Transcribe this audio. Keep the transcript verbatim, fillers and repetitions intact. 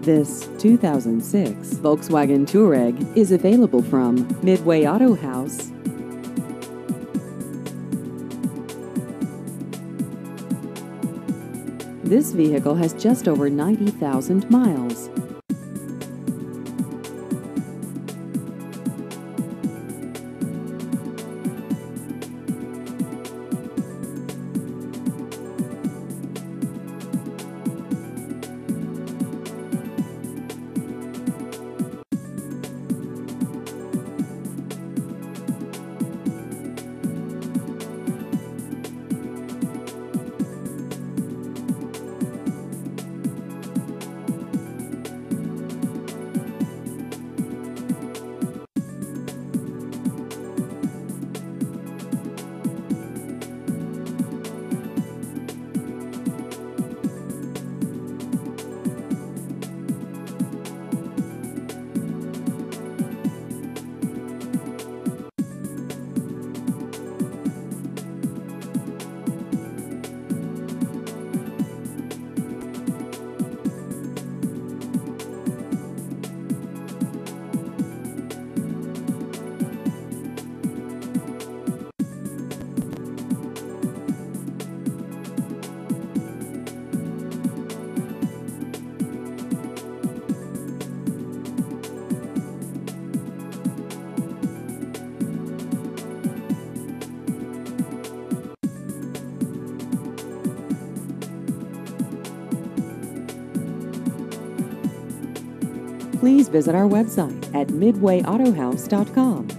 This two thousand six Volkswagen Touareg is available from Midway Auto House. This vehicle has just over ninety thousand miles. Please visit our website at midway auto house dot com.